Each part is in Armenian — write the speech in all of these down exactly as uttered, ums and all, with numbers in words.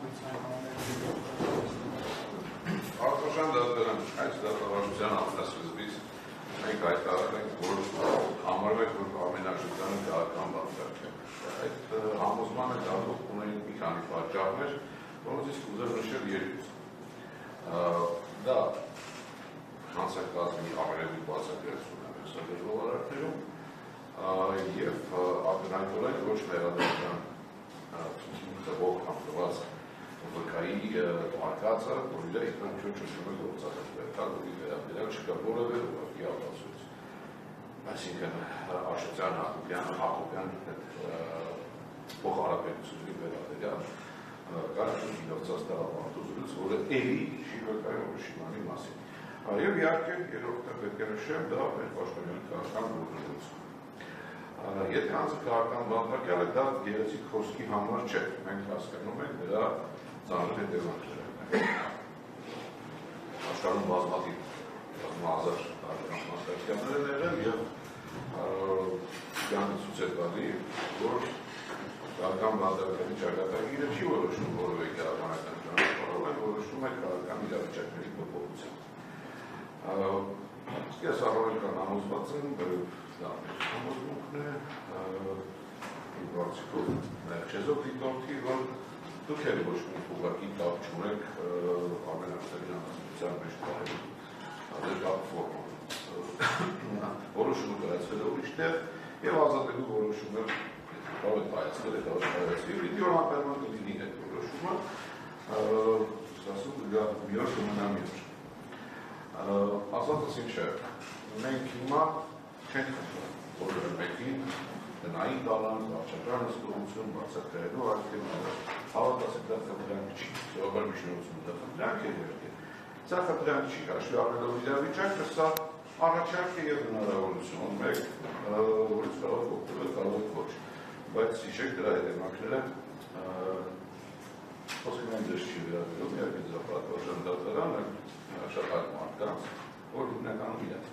Արտոշան դատվերան այս դատավարության ամենասկզբից մենք հայտարարել ենք, որ համարվեք, որ ամենաշրջանը քաղաքական բանտարք է։ Այդ համոզմանը դարձող ունեն մի քանի պատճառներ, որոնցից կուզեմ նշել երկուսը։ Դա հանցակազմի ամենևին բացակայությունն է մեսագրվող արարքներում և ակնհայտորեն ոչ մեղադրական տվող կամ տված վկայի արկածը, որ իր ինքնություն ճշտում է գործակացվել, կա որի վերաբերյալ չկա որևէ ուղղակի ապացույց։ Այսինքն Աշոտյան Հակոբյան փոխհարաբերությունների վերաբերյալ կարաշուտ գինովցած դարավարտուզրուց, որը էլի շիվակայում Շիմանի մասին։ Եվ իհարկե երրորդը պետք է նշեմ, դա մեր պաշտոնյանի քաղաքական գործունեությունը։ Եթե հանցը քաղաքական բանտարկյալ է, դա գեղեցիկ խոսքի համար չէ, մենք հասկանում ենք դրա ծանր հետևանքները։ Աշխարհում բազմաթիվ բազմահազար քաղաքական բանտարկյալներ են եղել և կյանքը ցույց է տալի, որ քաղաքական բանտարկյալի ճակատագիրը չի որոշում որևէ իրավաբանական ճանապարհով, այլ որոշում է քաղաքական իրավիճակների փոփոխությամբ։ Ես առավել համոզված եմ, դա մեր համոզմունքն է, իմ կարծիքով չեզոք դիտորդի, որ դուք էլ ոչ մի ուղղակի կապ չունեք ամենասերին անձնության մեջ տարելու, դեր կապ ֆորմա։ Որոշումը կայացվել է ուրիշ տեղ և ազատելու որոշումը կարող է կայացվել է, կարող է կայացվել, պիտի որ անպայման կլինի այդ որոշումը, ասում դա մի օր կմնա մի օր։ Ասածս ինչ է, մենք հիմա չենք խնդրում, որևէ մեկին տնային տալանք, վարչական հսկողություն, բարձրակայելու արգելները, հավատացեք դա խնդրանք չի, սովորաբար միջնորություն դա խնդրանք է իհարկե։ Սա խնդրանք չի, հաշվի առնելով իրավիճակը, սա առաջարկ է և հնարավորություն, մեկ, որից կարող եք օգտվել, կարող եք ոչ, բայց հիշեք դրա հետևանքները խոսքը մենք ձեզ չի վերաբերում, իհարկե ձեզ պատվարժան դատարանը շատ այլ մարդկանց, որ հիմնականում իրենց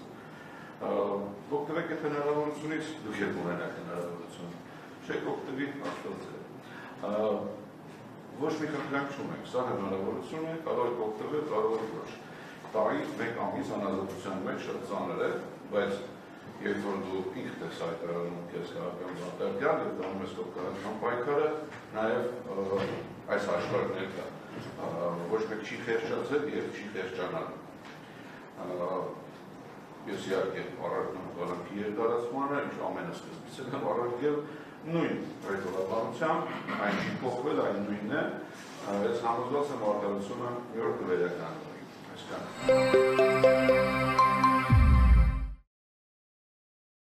օգտվեք այդ հնարավորությունից, դուք եք ունենաք հնարավորություն, չեք օգտվի աստված է։ Ոչ մի խնդրանք չունենք, սա հնարավորություն է, կարող եք օգտվել, կարող եք ոչ։ Տարի մեկ ամիս անազատության մեջ շատ ծանր է, բայց երբ որ դու ինքդ ես հայտարարում քեզ քաղաքական բանտարկյալ և դառնում ես քո քաղաքական պայքարը, նաև այս հաշվարկն էլ կա։ Ոչ մեկ չի խեղճացել և չի խեղճանալու։ Ես իհարկե առարկում կալանքի երկարացմանը, ինչ ամենասկզբից եմ առարկել նույն ռետորաբանությամբ, այն չի փոխվել, այն նույնն է, ես համոզված եմ արդարությունը մի օր կվերականգնվի։ Այսքանը։